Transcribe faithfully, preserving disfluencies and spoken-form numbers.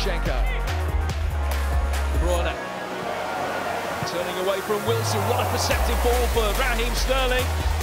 Zinchenko. Bruyne. Turning away from Wilson. What a perceptive ball for Raheem Sterling.